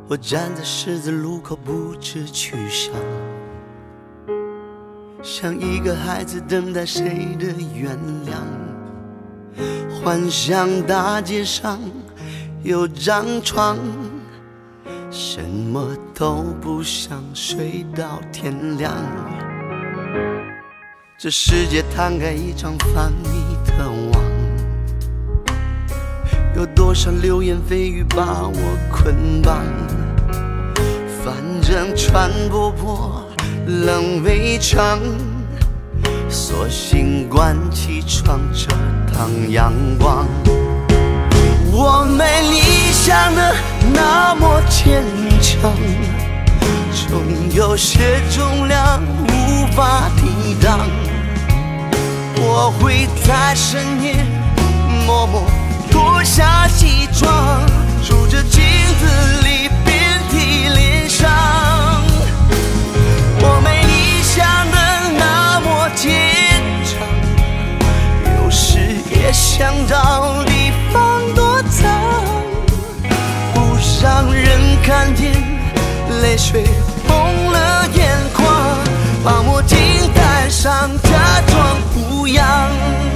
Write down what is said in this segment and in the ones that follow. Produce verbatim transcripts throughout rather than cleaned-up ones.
我站在十字路口不知去向，像一个孩子等待谁的原谅。幻想大街上有张床，什么都不想，睡到天亮。这世界摊开一张繁密的网，有多少流言蜚语把我捆绑？反正穿不破冷围墙，索性关起窗遮挡阳光。我没理想的那么坚强，总有些重量无法抵挡。我会在深夜默默脱下西装，数着镜子里遍体鳞伤。我没理想的那么坚强，有时也想找地方躲藏，不让人看见泪水红了眼眶。把墨镜戴上，假装无恙。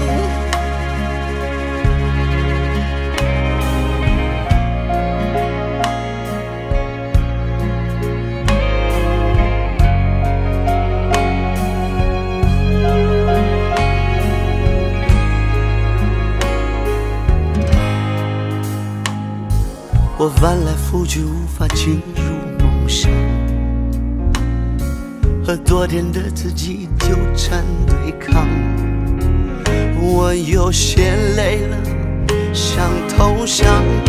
我翻来覆去无法进入梦乡，和昨天的自己纠缠对抗。我有些累了，想投降，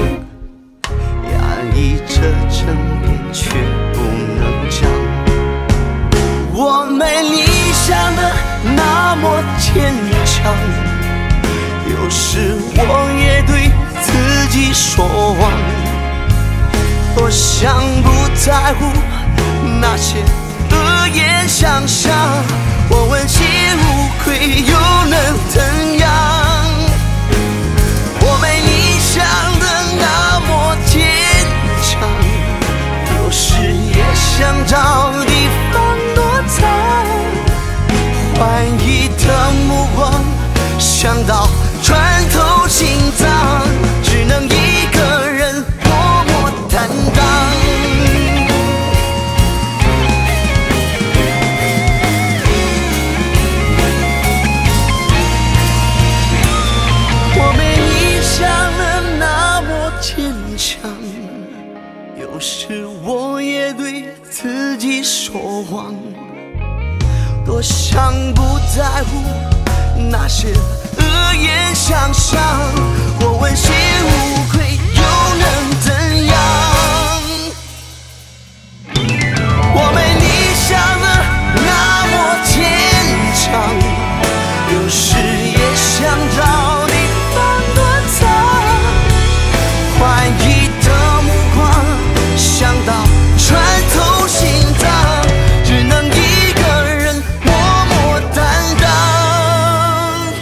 压抑着争辩却不能讲。我没理想的那么坚强，有时我也对自己说谎。多想不在乎那些恶言相向，我问心无愧又能怎样？我没理想的那么坚强，有时也想找地方躲藏。怀疑的目光想到穿透心脏，只能一个人默默担当。我没理想的那么坚强，有时我也对自己说谎。多想不在乎那些恶言相向，我问心无愧又能怎样？我没理想的那么坚强，有时也想找地方躲藏。怀疑的目光想到穿透心脏，只能一个人默默担当，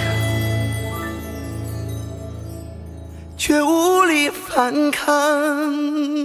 却无力反抗。